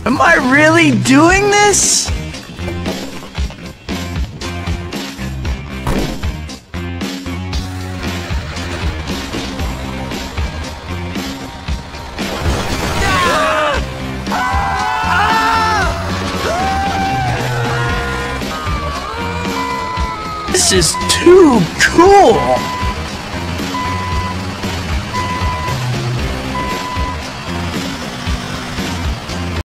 Am I really doing this? This is too cool!